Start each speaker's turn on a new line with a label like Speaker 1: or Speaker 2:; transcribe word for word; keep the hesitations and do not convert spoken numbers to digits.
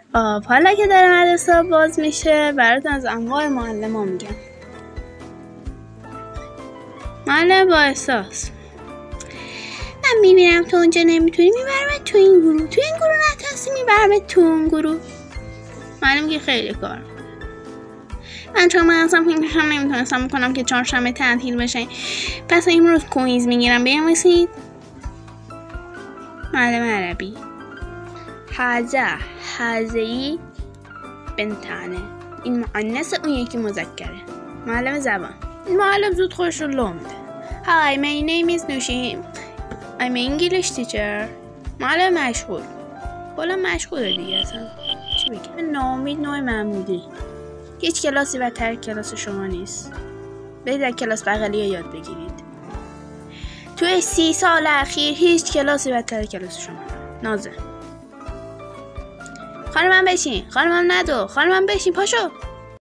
Speaker 1: آب حالا که داره مدرسه باز میشه براتون از انواع معلم ها میگم. معلم با احساس. من میبینم تو اونجا نمیتونی، میبرمت تو این گروه، تو این گروه نتونستی میبرمت تو اون گروه. معلم که خیلی کار. من چون من اصلا فکرشم نمیتونستم بکنم که چهارشنبه تعطیل بشه، پس امروز کویز میگیرم بنویسید. معلم عربی. هذا هذی بنتانه، این مؤنث اون یکی مذکره. معلم زبان. این معلم زود خودش رو لو میده. Hi, my name is Nushim. I'm English teacher. معلم مشغول. کلا مشغوله دیگه اصلا. چی بگم؟ ناامید نوع محمودی. هیچ کلاسی بدتر کلاس شما نیست. برید در کلاس بغلی یاد بگیرید. توی سی سال اخیر هیچ کلاسی بدتر کلاس شما. نازه. خانمم بشین. خانمم ندو. خانمم بشین. پاشو.